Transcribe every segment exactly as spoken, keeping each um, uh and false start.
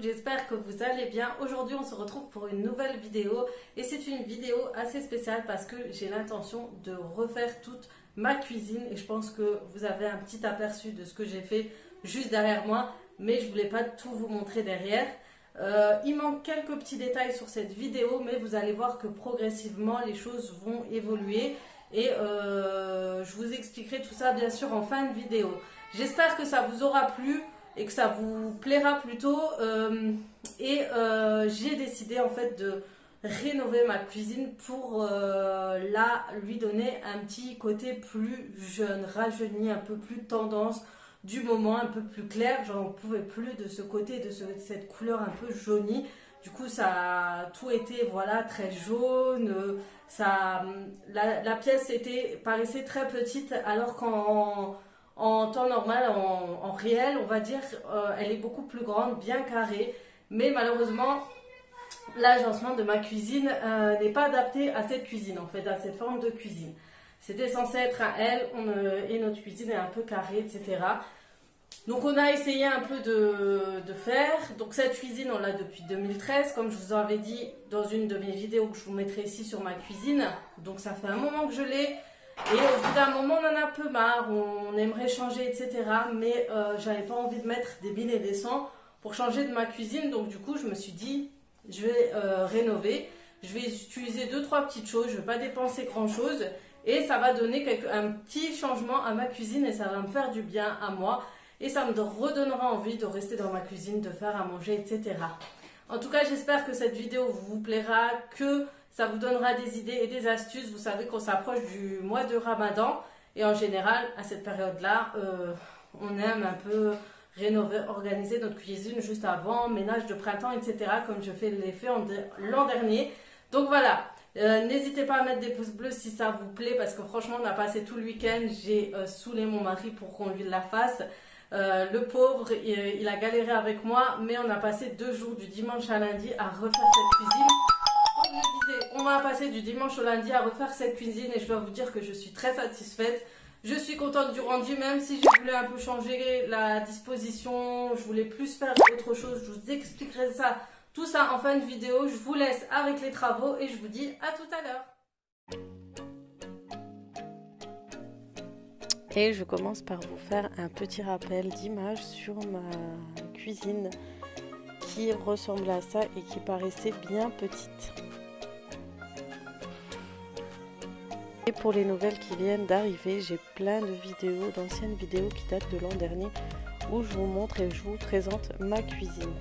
j'espère que vous allez bien. Aujourd'hui on se retrouve pour une nouvelle vidéo et c'est une vidéo assez spéciale parce que j'ai l'intention de refaire toute ma cuisine et je pense que vous avez un petit aperçu de ce que j'ai fait juste derrière moi, mais je voulais pas tout vous montrer derrière. Euh, il manque quelques petits détails sur cette vidéo, mais vous allez voir que progressivement les choses vont évoluer et euh, je vous expliquerai tout ça bien sûr en fin de vidéo. J'espère que ça vous aura plu et que ça vous plaira plutôt. Euh, et euh, j'ai décidé en fait de rénover ma cuisine pour euh, là lui donner un petit côté plus jeune, rajeuni, un peu plus tendance du moment, un peu plus clair. J'en pouvais plus de ce côté, de ce, cette couleur un peu jaunie. Du coup ça a tout été voilà très jaune. Ça, la, la pièce était, paraissait très petite alors qu'en En temps normal, en, en réel, on va dire, euh, elle est beaucoup plus grande, bien carrée. Mais malheureusement, l'agencement de ma cuisine euh, n'est pas adapté à cette cuisine, en fait, à cette forme de cuisine. C'était censé être un L, on, euh, et notre cuisine est un peu carrée, et cetera. Donc on a essayé un peu de, de faire. Donc cette cuisine, on l'a depuis deux mille treize, comme je vous avais dit dans une de mes vidéos que je vous mettrai ici sur ma cuisine. Donc ça fait un moment que je l'ai. Et au bout d'un moment, on en a un peu marre, on aimerait changer, et cetera. Mais euh, j'avais pas envie de mettre des mille et des cents pour changer de ma cuisine. Donc du coup, je me suis dit, je vais euh, rénover. Je vais utiliser deux, trois petites choses. Je ne vais pas dépenser grand-chose. Et ça va donner quelque, un petit changement à ma cuisine et ça va me faire du bien à moi. Et ça me redonnera envie de rester dans ma cuisine, de faire à manger, et cetera. En tout cas, j'espère que cette vidéo vous plaira, que ça vous donnera des idées et des astuces. Vous savez qu'on s'approche du mois de Ramadan. Et en général, à cette période-là, euh, on aime un peu rénover, organiser notre cuisine juste avant, ménage de printemps, et cetera. Comme je fais l'effet l'an dernier. Donc voilà, euh, n'hésitez pas à mettre des pouces bleus si ça vous plaît. Parce que franchement, on a passé tout le week-end. J'ai euh, saoulé mon mari pour qu'on lui la fasse. Euh, le pauvre, il, il a galéré avec moi. Mais on a passé deux jours du dimanche à lundi à refaire cette cuisine. Comme je disais, on va passer du dimanche au lundi à refaire cette cuisine et je dois vous dire que je suis très satisfaite. Je suis contente du rendu, même si je voulais un peu changer la disposition, je voulais plus faire autre chose. Je vous expliquerai ça, tout ça en fin de vidéo. Je vous laisse avec les travaux et je vous dis à tout à l'heure. Et je commence par vous faire un petit rappel d'image sur ma cuisine qui ressemble à ça et qui paraissait bien petite. Et pour les nouvelles qui viennent d'arriver, j'ai plein de vidéos, d'anciennes vidéos qui datent de l'an dernier où je vous montre et je vous présente ma cuisine.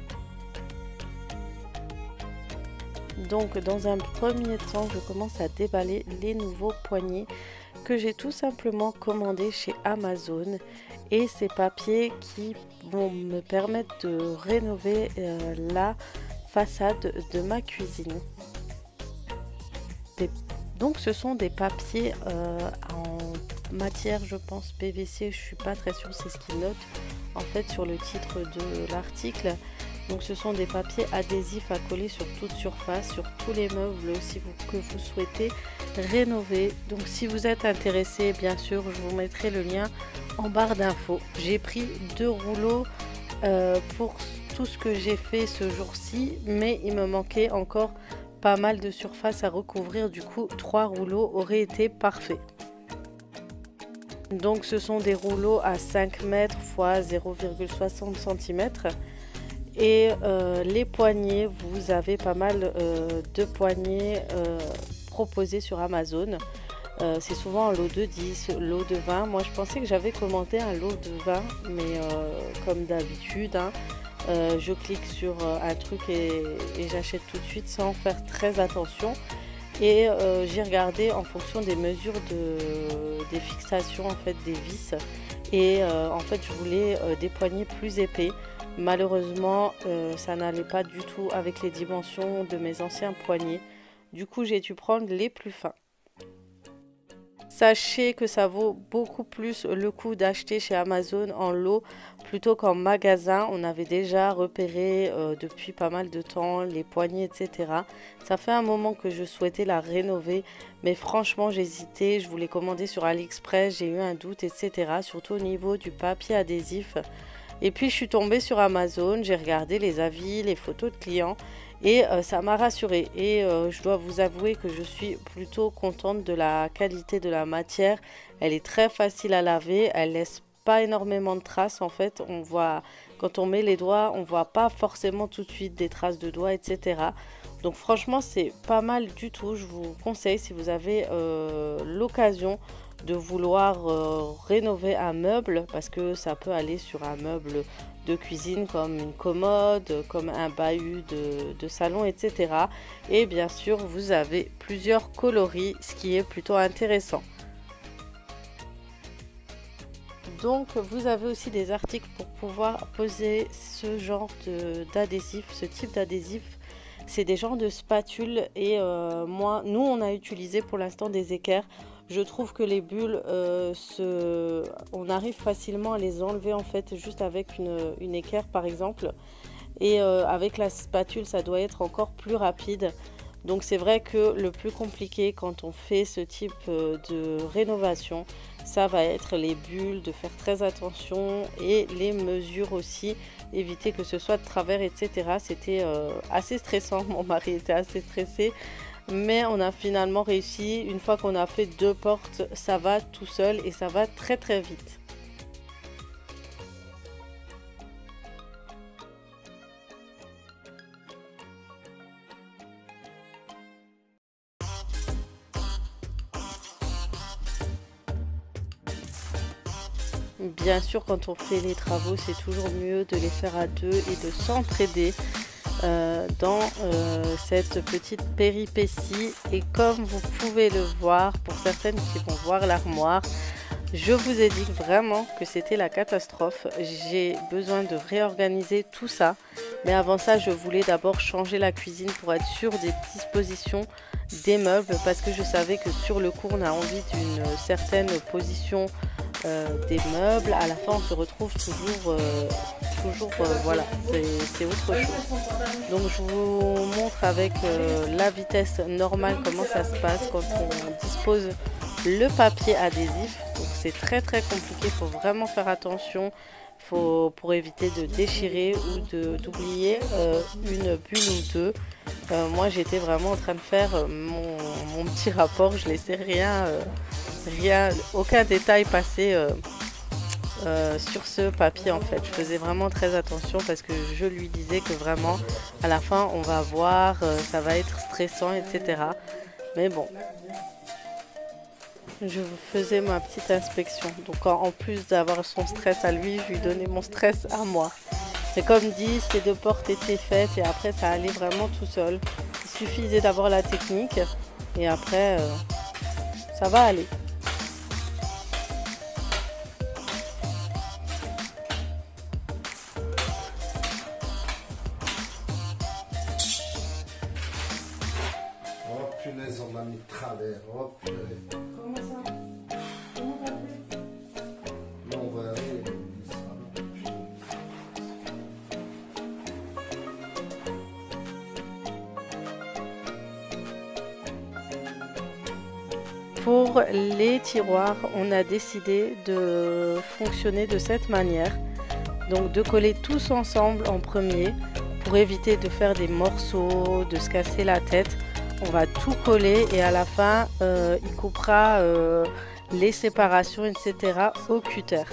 Donc dans un premier temps, je commence à déballer les nouveaux poignées que j'ai tout simplement commandés chez Amazon et ces papiers qui vont me permettre de rénover euh, la façade de ma cuisine. Des Donc ce sont des papiers euh, en matière, je pense, P V C, je suis pas très sûre, c'est ce qu'ils notent en fait sur le titre de l'article. Donc ce sont des papiers adhésifs à coller sur toute surface, sur tous les meubles si vous, que vous souhaitez rénover. Donc si vous êtes intéressé, bien sûr, je vous mettrai le lien en barre d'infos. J'ai pris deux rouleaux euh, pour tout ce que j'ai fait ce jour-ci, mais il me manquait encore pas mal de surface à recouvrir, du coup trois rouleaux auraient été parfaits. Donc ce sont des rouleaux à cinq mètres fois zéro virgule soixante centimètres et euh, les poignées, vous avez pas mal euh, de poignées euh, proposées sur Amazon. Euh, c'est souvent un lot de dix, lot de vingt. Moi je pensais que j'avais commandé un lot de vingt, mais euh, comme d'habitude hein, Euh, je clique sur euh, un truc et, et j'achète tout de suite sans faire très attention. Et euh, j'ai regardé en fonction des mesures de, des fixations en fait des vis. Et euh, en fait je voulais euh, des poignets plus épais. Malheureusement euh, ça n'allait pas du tout avec les dimensions de mes anciens poignets. Du coup j'ai dû prendre les plus fins. Sachez que ça vaut beaucoup plus le coup d'acheter chez Amazon en lot plutôt qu'en magasin. On avait déjà repéré euh, depuis pas mal de temps les poignées, et cetera. Ça fait un moment que je souhaitais la rénover, mais franchement j'hésitais. Je voulais commander sur AliExpress, j'ai eu un doute, et cetera. Surtout au niveau du papier adhésif. Et puis je suis tombée sur Amazon, j'ai regardé les avis, les photos de clients et euh, ça m'a rassurée. Et euh, je dois vous avouer que je suis plutôt contente de la qualité de la matière. Elle est très facile à laver, elle laisse pas énormément de traces en fait. On voit, quand on met les doigts, on voit pas forcément tout de suite des traces de doigts, et cetera. Donc franchement c'est pas mal du tout. Je vous conseille si vous avez euh, l'occasion de vouloir euh, rénover un meuble, parce que ça peut aller sur un meuble de cuisine comme une commode, comme un bahut de, de salon, et cetera. Et bien sûr vous avez plusieurs coloris, ce qui est plutôt intéressant. Donc vous avez aussi des articles pour pouvoir poser ce genre d'adhésif, ce type d'adhésif. C'est des genres de spatules et euh, moi, nous on a utilisé pour l'instant des équerres. Je trouve que les bulles, euh, se... on arrive facilement à les enlever en fait juste avec une, une équerre par exemple. Et euh, avec la spatule, ça doit être encore plus rapide. Donc c'est vrai que le plus compliqué quand on fait ce type de rénovation, ça va être les bulles, de faire très attention et les mesures aussi, éviter que ce soit de travers, et cetera. C'était euh, assez stressant, mon mari était assez stressé. Mais on a finalement réussi. Une fois qu'on a fait deux portes, ça va tout seul et ça va très très vite. Bien sûr, quand on fait les travaux, c'est toujours mieux de les faire à deux et de s'entraider euh, dans euh, cette petite péripétie. Et comme vous pouvez le voir, pour certaines qui vont voir l'armoire, je vous ai dit vraiment que c'était la catastrophe. J'ai besoin de réorganiser tout ça. Mais avant ça, je voulais d'abord changer la cuisine pour être sûre des dispositions des meubles, parce que je savais que sur le coup, on a envie d'une certaine position Euh, des meubles. À la fin on se retrouve toujours euh, toujours euh, voilà, c'est autre chose. Donc je vous montre avec euh, la vitesse normale comment ça se passe quand on dispose le papier adhésif. Donc c'est très très compliqué, il faut vraiment faire attention, faut, pour éviter de déchirer ou d'oublier euh, une bulle ou deux. Euh, moi j'étais vraiment en train de faire mon, mon petit rapport, je laissais rien euh, rien, aucun détail passé euh, euh, sur ce papier en fait. Je faisais vraiment très attention parce que je lui disais que vraiment à la fin on va voir, euh, ça va être stressant, et cetera. Mais bon, je faisais ma petite inspection. Donc en, en plus d'avoir son stress à lui, je lui donnais mon stress à moi. Et comme dit, ces deux portes étaient faites et après ça allait vraiment tout seul. Il suffisait d'avoir la technique et après euh, ça va aller. Oh punaise, on m'a mis de travers. Oh punaise. Comment ça? Comment t'as fait? Là, on va aller. Pour les tiroirs, on a décidé de fonctionner de cette manière. Donc de coller tous ensemble en premier pour éviter de faire des morceaux, de se casser la tête. On va tout coller et à la fin, euh, il coupera euh, les séparations, et cetera au cutter.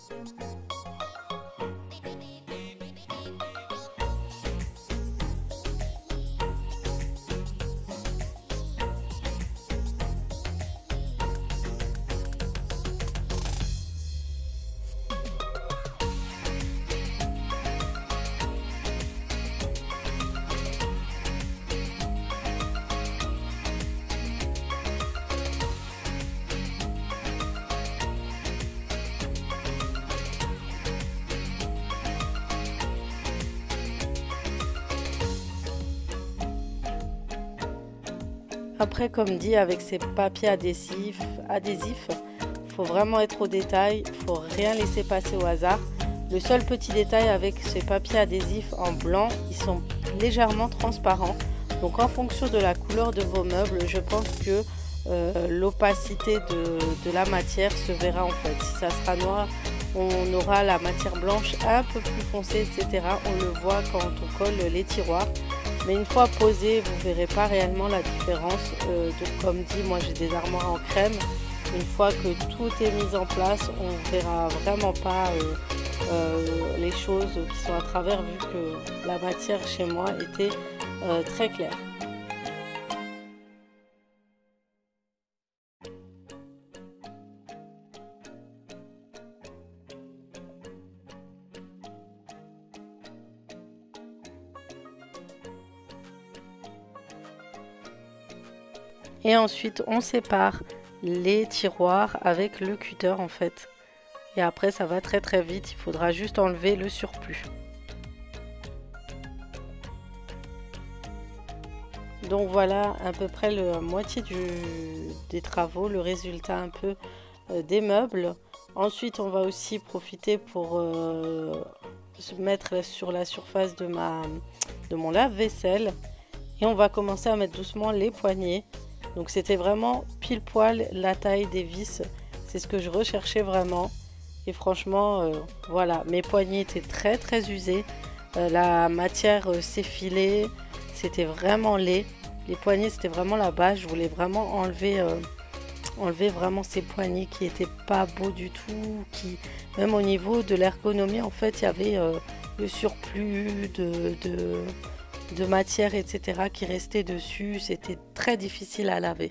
Après, comme dit, avec ces papiers adhésifs, adhésifs, faut vraiment être au détail, il faut rien laisser passer au hasard. Le seul petit détail avec ces papiers adhésifs en blanc, ils sont légèrement transparents. Donc en fonction de la couleur de vos meubles, je pense que euh, l'opacité de, de la matière se verra en fait. Si ça sera noir on aura la matière blanche un peu plus foncée, et cetera. On le voit quand on colle les tiroirs. Mais une fois posé, vous ne verrez pas réellement la différence. Euh, donc comme dit, moi j'ai des armoires en crème. Une fois que tout est mis en place, on ne verra vraiment pas euh, euh, les choses qui sont à travers, vu que la matière chez moi était euh, très claire. Et ensuite, on sépare les tiroirs avec le cutter en fait. Et après, ça va très très vite. Il faudra juste enlever le surplus. Donc voilà à peu près la moitié du, des travaux, le résultat un peu euh, des meubles. Ensuite, on va aussi profiter pour euh, se mettre sur la surface de, ma, de mon lave-vaisselle. Et on va commencer à mettre doucement les poignées. Donc c'était vraiment pile poil la taille des vis, c'est ce que je recherchais vraiment. Et franchement, euh, voilà, mes poignées étaient très très usées. Euh, la matière euh, s'effilait, c'était vraiment laid. Les poignées, c'était vraiment la base. Je voulais vraiment enlever, euh, enlever vraiment ces poignées qui n'étaient pas beaux du tout. Qui, même au niveau de l'ergonomie, en fait, il y avait euh, le surplus de... de de matière, et cetera qui restait dessus. C'était très difficile à laver.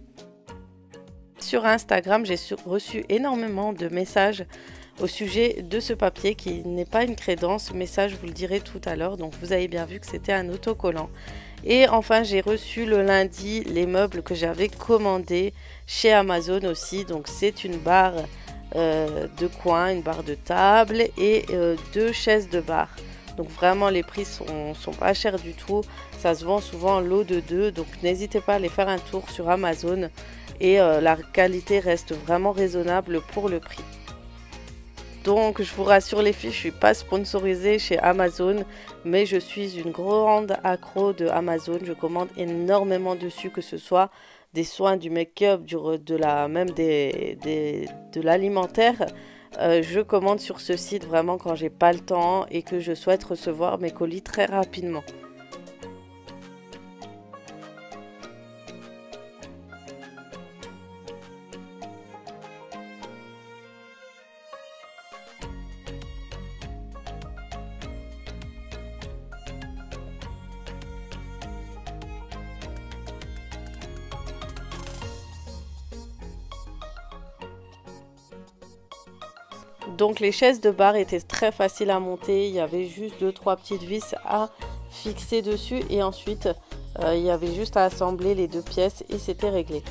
Sur Instagram, j'ai reçu énormément de messages au sujet de ce papier qui n'est pas une crédence, mais ça je vous le dirai tout à l'heure. Donc vous avez bien vu que c'était un autocollant. Et enfin, j'ai reçu le lundi les meubles que j'avais commandés chez Amazon aussi. Donc c'est une barre euh, de coin, une barre de table et euh, deux chaises de bar. Donc vraiment les prix sont, sont pas chers du tout, ça se vend souvent en lot de deux, donc n'hésitez pas à aller faire un tour sur Amazon et euh, la qualité reste vraiment raisonnable pour le prix. Donc je vous rassure les filles, je suis pas sponsorisée chez Amazon, mais je suis une grande accro de Amazon, je commande énormément dessus, que ce soit des soins, du make-up, de la, même des, des, de l'alimentaire. Euh, je commande sur ce site vraiment quand j'ai pas le temps et que je souhaite recevoir mes colis très rapidement. Donc les chaises de bar étaient très faciles à monter, il y avait juste deux trois petites vis à fixer dessus et ensuite euh, il y avait juste à assembler les deux pièces et c'était réglé.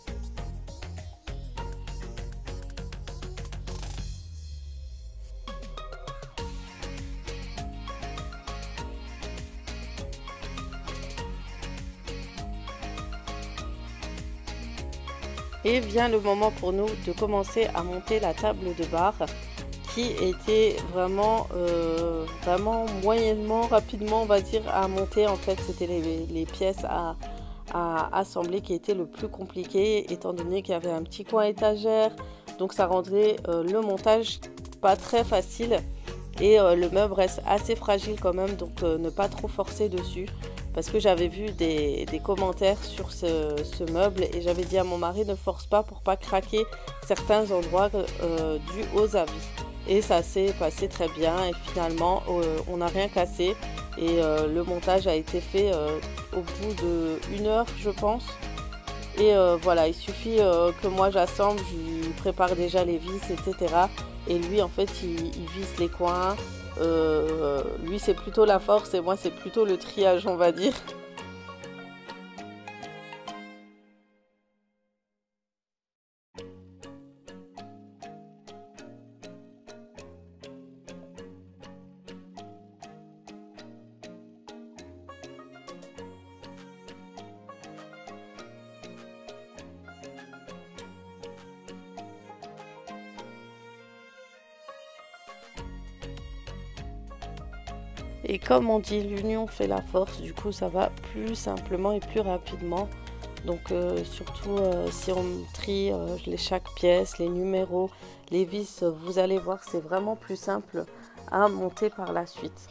Et vient le moment pour nous de commencer à monter la table de bar, qui était vraiment, euh, vraiment moyennement, rapidement, on va dire, à monter. En fait, c'était les, les pièces à, à assembler qui étaient le plus compliqué, étant donné qu'il y avait un petit coin étagère. Donc ça rendrait euh, le montage pas très facile. Et euh, le meuble reste assez fragile quand même, donc euh, ne pas trop forcer dessus. Parce que j'avais vu des, des commentaires sur ce, ce meuble et j'avais dit à mon mari ne force pas pour pas craquer certains endroits euh, dus aux avis. Et ça s'est passé très bien et finalement euh, on n'a rien cassé et euh, le montage a été fait euh, au bout d'une heure je pense. Et euh, voilà, il suffit euh, que moi j'assemble, je lui prépare déjà les vis, et cetera. Et lui en fait il, il visse les coins. Euh, lui c'est plutôt la force et moi c'est plutôt le triage on va dire. Et comme on dit, l'union fait la force, du coup ça va plus simplement et plus rapidement. Donc euh, surtout euh, si on trie euh, les, chaque pièce, les numéros, les vis, vous allez voir, c'est vraiment plus simple à monter par la suite.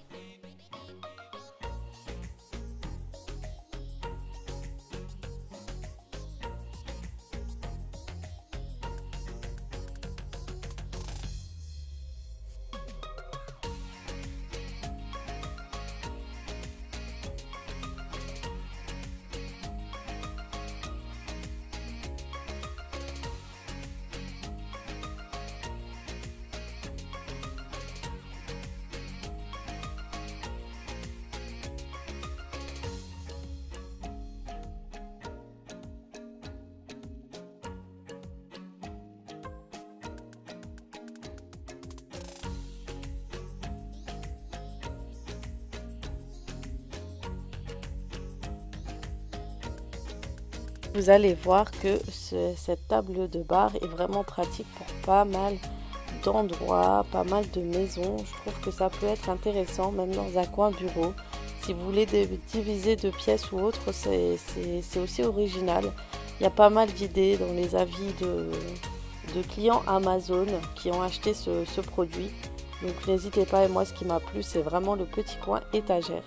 Vous allez voir que ce, cette table de bar est vraiment pratique pour pas mal d'endroits, pas mal de maisons. Je trouve que ça peut être intéressant, même dans un coin bureau. Si vous voulez diviser deux pièces ou autre, c'est aussi original. Il y a pas mal d'idées dans les avis de, de clients Amazon qui ont acheté ce, ce produit. Donc n'hésitez pas, et moi ce qui m'a plu, c'est vraiment le petit coin étagère.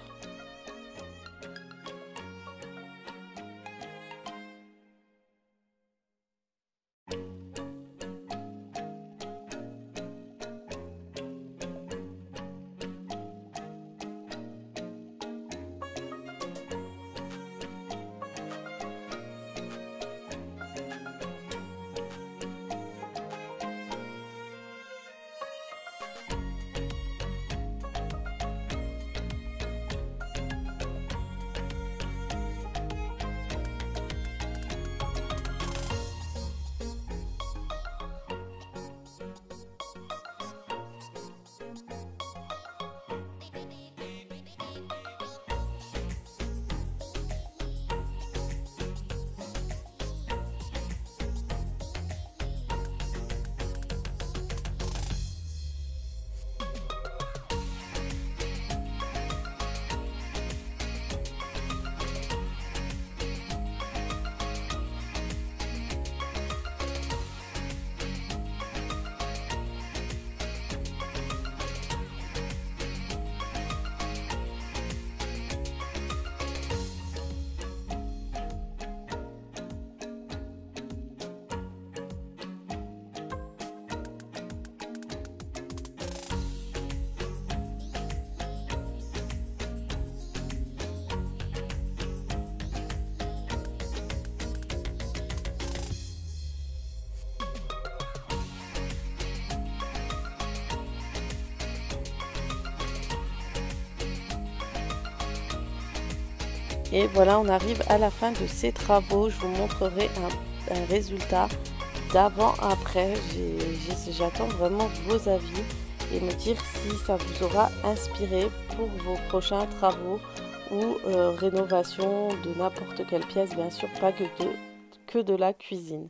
Et voilà, on arrive à la fin de ces travaux. Je vous montrerai un, un résultat d'avant-après. J'attends vraiment vos avis et me dire si ça vous aura inspiré pour vos prochains travaux ou euh, rénovation de n'importe quelle pièce, bien sûr, pas que de, que de la cuisine.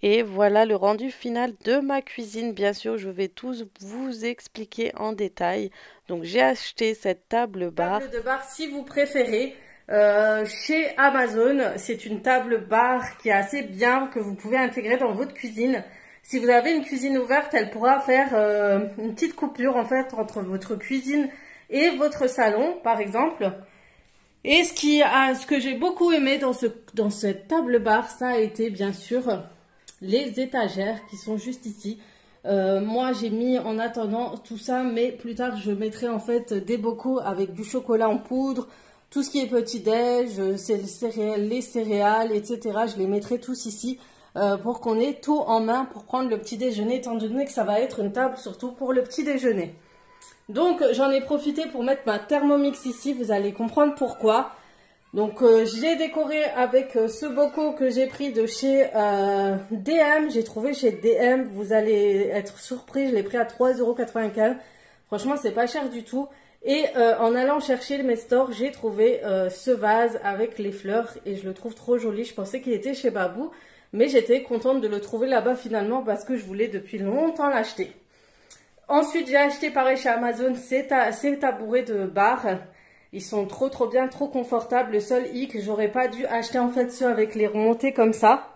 Et voilà le rendu final de ma cuisine. Bien sûr, je vais tous vous expliquer en détail. Donc, j'ai acheté cette table bar. Table de bar, si vous préférez, euh, chez Amazon. C'est une table bar qui est assez bien, que vous pouvez intégrer dans votre cuisine. Si vous avez une cuisine ouverte, elle pourra faire euh, une petite coupure en fait entre votre cuisine et votre salon, par exemple. Et ce, qui a, ce que j'ai beaucoup aimé dans, ce, dans cette table bar, ça a été bien sûr les étagères qui sont juste ici. Euh, moi, j'ai mis en attendant tout ça, mais plus tard, je mettrai en fait des bocaux avec du chocolat en poudre, tout ce qui est petit-déj, c'est les céréales, les céréales, et cetera. Je les mettrai tous ici euh, pour qu'on ait tout en main pour prendre le petit déjeuner, étant donné que ça va être une table surtout pour le petit déjeuner. Donc, j'en ai profité pour mettre ma Thermomix ici, vous allez comprendre pourquoi. Donc, euh, j'ai décoré avec euh, ce bocaux que j'ai pris de chez euh, D M. J'ai trouvé chez D M, vous allez être surpris, je l'ai pris à trois euros quatre-vingt-quinze. Franchement, c'est pas cher du tout. Et euh, en allant chercher mes stores, j'ai trouvé euh, ce vase avec les fleurs et je le trouve trop joli. Je pensais qu'il était chez Babou, mais j'étais contente de le trouver là-bas finalement parce que je voulais depuis longtemps l'acheter. Ensuite, j'ai acheté pareil chez Amazon ces, ta ces tabourets de bar. Ils sont trop trop bien, trop confortables. Le seul hic, j'aurais pas dû acheter en fait ceux avec les remontées comme ça.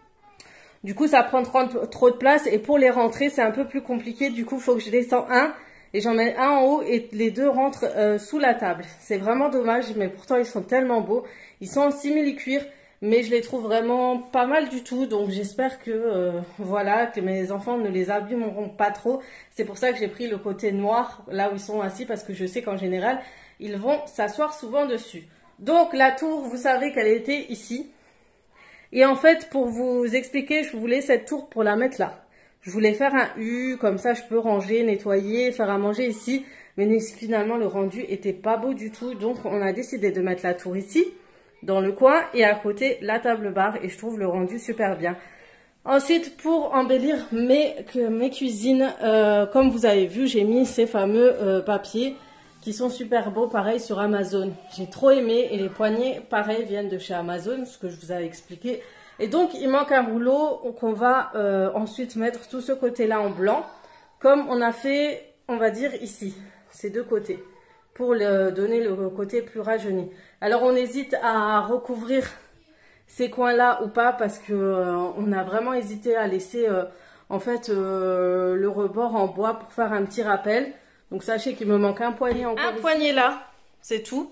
Du coup, ça prend trop, trop de place et pour les rentrer, c'est un peu plus compliqué. Du coup, il faut que je descends un et j'en mets un en haut et les deux rentrent euh, sous la table. C'est vraiment dommage, mais pourtant ils sont tellement beaux. Ils sont en simili-cuir, mais je les trouve vraiment pas mal du tout. Donc j'espère que euh, voilà, que mes enfants ne les abîmeront pas trop. C'est pour ça que j'ai pris le côté noir, là où ils sont assis, parce que je sais qu'en général, ils vont s'asseoir souvent dessus. Donc la tour, vous savez qu'elle était ici. Et en fait, pour vous expliquer, je voulais cette tour pour la mettre là. Je voulais faire un U, comme ça je peux ranger, nettoyer, faire à manger ici. Mais finalement, le rendu était pas beau du tout. Donc on a décidé de mettre la tour ici, dans le coin, et à côté la table bar. Et je trouve le rendu super bien. Ensuite, pour embellir mes, mes cuisines, euh, comme vous avez vu, j'ai mis ces fameux euh, papiers qui sont super beaux, pareil sur Amazon. J'ai trop aimé et les poignées, pareil, viennent de chez Amazon, ce que je vous avais expliqué. Et donc, il manque un rouleau qu'on va euh, ensuite mettre tout ce côté-là en blanc, comme on a fait, on va dire, ici, ces deux côtés, pour le, donner le côté plus rajeuni. Alors, on hésite à recouvrir ces coins-là ou pas, parce que euh, on a vraiment hésité à laisser, euh, en fait, euh, le rebord en bois pour faire un petit rappel. Donc sachez qu'il me manque un poignet encore. Un ici. Poignet là, c'est tout.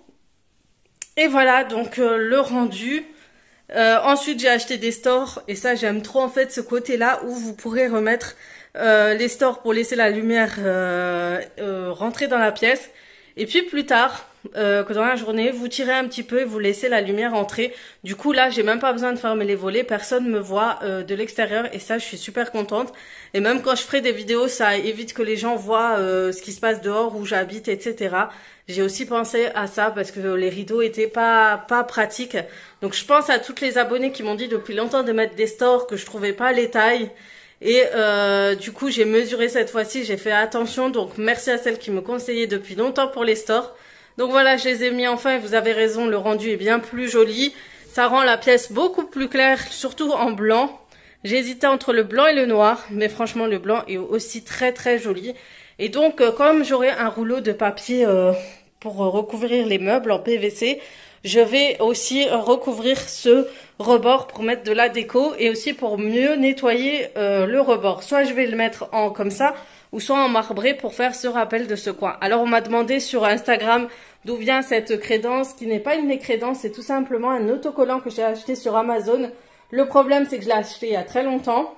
Et voilà donc euh, le rendu. Euh, ensuite j'ai acheté des stores et ça j'aime trop en fait ce côté là où vous pourrez remettre euh, les stores pour laisser la lumière euh, euh, rentrer dans la pièce. Et puis plus tard, euh, que dans la journée, vous tirez un petit peu et vous laissez la lumière entrer. Du coup là, j'ai même pas besoin de fermer les volets, personne me voit euh, de l'extérieur et ça, je suis super contente. Et même quand je ferai des vidéos, ça évite que les gens voient euh, ce qui se passe dehors, où j'habite, et cetera. J'ai aussi pensé à ça parce que les rideaux étaient pas pas pratiques. Donc je pense à toutes les abonnés qui m'ont dit depuis longtemps de mettre des stores, que je trouvais pas les tailles. Et euh, du coup, j'ai mesuré cette fois-ci, j'ai fait attention. Donc, merci à celles qui me conseillaient depuis longtemps pour les stores. Donc voilà, je les ai mis enfin et vous avez raison, le rendu est bien plus joli. Ça rend la pièce beaucoup plus claire, surtout en blanc. J'ai hésité entre le blanc et le noir, mais franchement, le blanc est aussi très très joli. Et donc, euh, comme j'aurai un rouleau de papier euh, pour recouvrir les meubles en P V C, je vais aussi recouvrir ce rebord pour mettre de la déco et aussi pour mieux nettoyer euh, le rebord. Soit je vais le mettre en comme ça ou soit en marbré pour faire ce rappel de ce coin. Alors on m'a demandé sur Instagram d'où vient cette crédence qui n'est pas une crédence, c'est tout simplement un autocollant que j'ai acheté sur Amazon. Le problème c'est que je l'ai acheté il y a très longtemps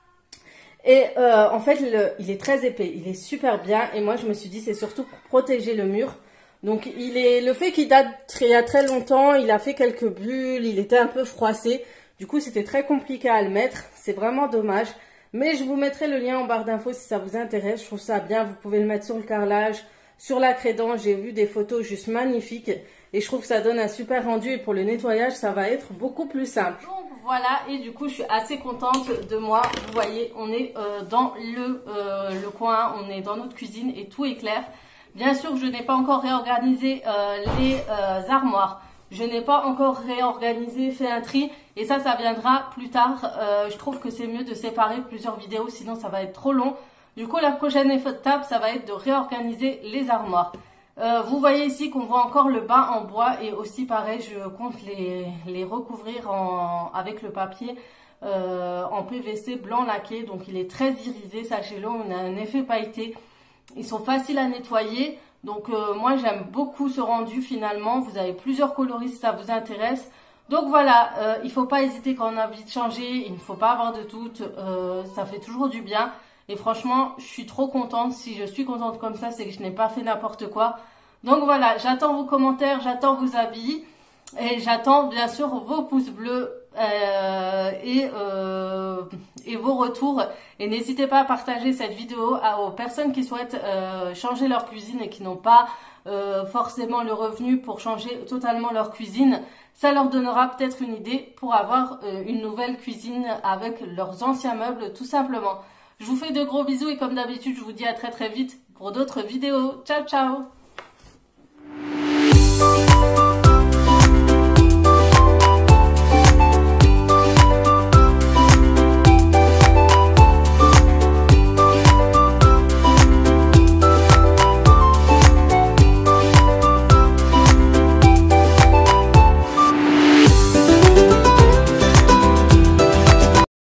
et euh, en fait le, il est très épais, il est super bien et moi je me suis dit c'est surtout pour protéger le mur. Donc il est le fait qu'il date il y a très longtemps, il a fait quelques bulles, il était un peu froissé. Du coup, c'était très compliqué à le mettre. C'est vraiment dommage. Mais je vous mettrai le lien en barre d'infos si ça vous intéresse. Je trouve ça bien. Vous pouvez le mettre sur le carrelage, sur la crédence. J'ai vu des photos juste magnifiques. Et je trouve que ça donne un super rendu. Et pour le nettoyage, ça va être beaucoup plus simple. Donc voilà. Et du coup, je suis assez contente de moi. Vous voyez, on est euh, dans le, euh, le coin. On est dans notre cuisine et tout est clair. Bien sûr, je n'ai pas encore réorganisé euh, les euh, armoires Je n'ai pas encore réorganisé, fait un tri et ça, ça viendra plus tard. Euh, je trouve que c'est mieux de séparer plusieurs vidéos, sinon ça va être trop long. Du coup, la prochaine étape, ça va être de réorganiser les armoires. Euh, vous voyez ici qu'on voit encore le bas en bois et aussi pareil, je compte les, les recouvrir en, avec le papier euh, en P V C blanc laqué. Donc il est très irisé, sachez-le, on a un effet pailleté. Ils sont faciles à nettoyer. Donc euh, moi j'aime beaucoup ce rendu finalement. Vous avez plusieurs coloris si ça vous intéresse. Donc voilà, euh, il ne faut pas hésiter quand on a envie de changer. Il ne faut pas avoir de doute. Euh, ça fait toujours du bien. Et franchement, je suis trop contente. Si je suis contente comme ça, c'est que je n'ai pas fait n'importe quoi. Donc voilà, j'attends vos commentaires, j'attends vos avis. Et j'attends bien sûr vos pouces bleus euh, et, euh, et vos retours. Et n'hésitez pas à partager cette vidéo à, aux personnes qui souhaitent euh, changer leur cuisine et qui n'ont pas euh, forcément le revenu pour changer totalement leur cuisine. Ça leur donnera peut-être une idée pour avoir euh, une nouvelle cuisine avec leurs anciens meubles tout simplement. Je vous fais de gros bisous et comme d'habitude, je vous dis à très très vite pour d'autres vidéos. Ciao ciao!